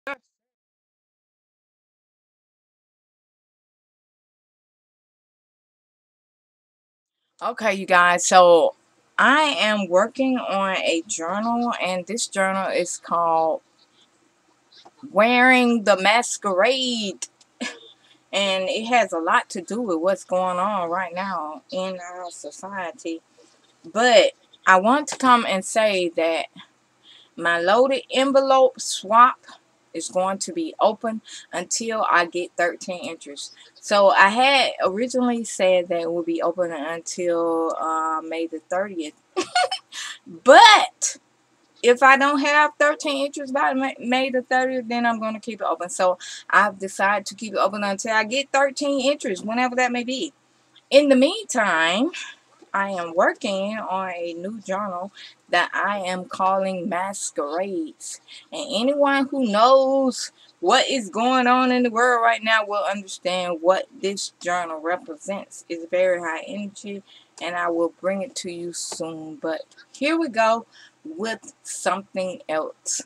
Okay, you guys, so I am working on a journal, and this journal is called Wearing the Masquerade. And it has a lot to do with what's going on right now in our society. But I want to come and say that my loaded envelope swap is going to be open until I get 13 entries. So I had originally said that it would be open until May the 30th. But if I don't have 13 entries by May the 30th, then I'm going to keep it open. So I've decided to keep it open until I get 13 entries, whenever that may be. In the meantime, I am working on a new journal that I am calling Masquerades. And anyone who knows what is going on in the world right now will understand what this journal represents. It's very high energy, and I will bring it to you soon. But here we go with something else.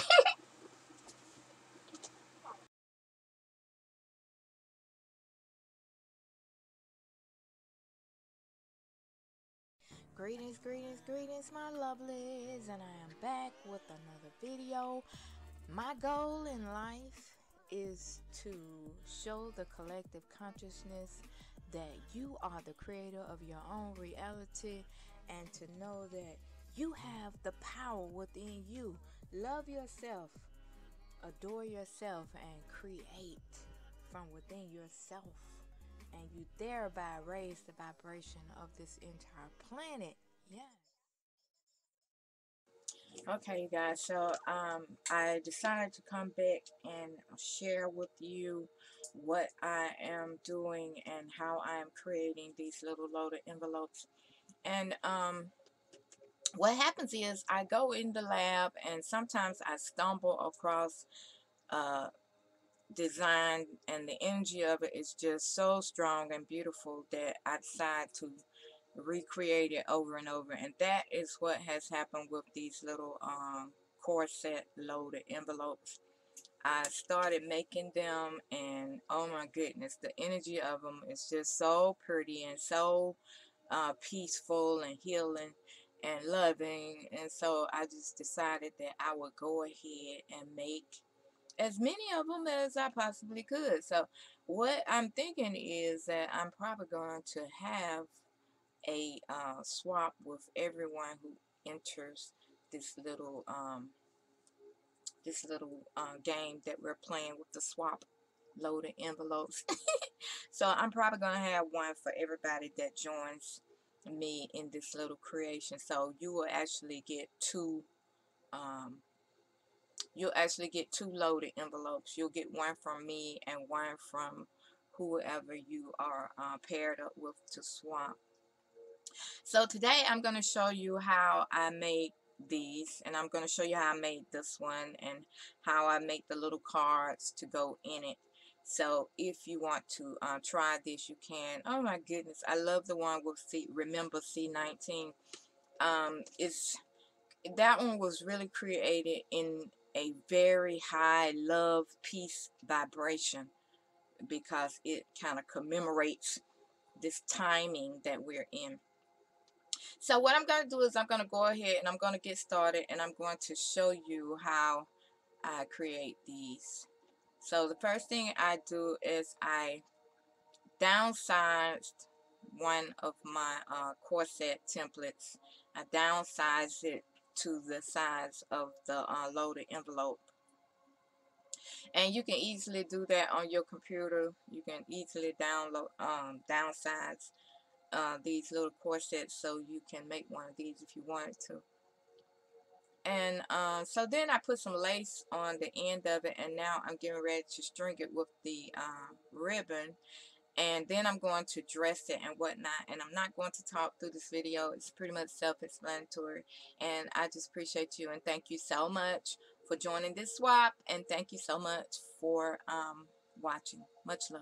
Greetings, my lovelies, and I am back with another video. My goal in life is to show the collective consciousness that you are the creator of your own reality, and to know that you have the power within you. Love yourself, adore yourself, and create from within yourself. And you thereby raise the vibration of this entire planet. Yeah. Okay, you guys, so I decided to come back and share with you what I am doing and how I am creating these little loaded envelopes. And what happens is I go in the lab, and sometimes I stumble across uh, design, and the energy of it is just so strong and beautiful that I decide to recreate it over and over. And that is what has happened with these little corset loaded envelopes. I started making them, and oh my goodness, the energy of them is just so pretty and so peaceful and healing and loving. And so I just decided that I would go ahead and make as many of them as I possibly could. So what I'm thinking is that I'm probably going to have a swap with everyone who enters this little game that we're playing with the swap loaded envelopes. So I'm probably gonna have one for everybody that joins me in this little creation. So you will actually get um, two loaded envelopes. You'll get one from me and one from whoever you are paired up with to swap. So today I'm going to show you how I make these, and I'm going to show you how I made this one and how I make the little cards to go in it. So if you want to try this, you can. Oh my goodness, I love the one with remember C19. It's that one was really created in a very high love, peace vibration, because it kind of commemorates this timing that we're in. So what I'm going to do is I'm going to go ahead and I'm going to get started, and I'm going to show you how I create these. So the first thing I do is I downsized one of my corset templates. I downsized it to the size of the loaded envelope. And you can easily do that on your computer. You can easily downsize these little corsets, so you can make one of these if you wanted to. And so then I put some lace on the end of it, and now I'm getting ready to string it with the ribbon, and then I'm going to dress it and whatnot. And I'm not going to talk through this video. It's pretty much self-explanatory, and I just appreciate you and thank you so much for joining this swap, and thank you so much for watching. Much love.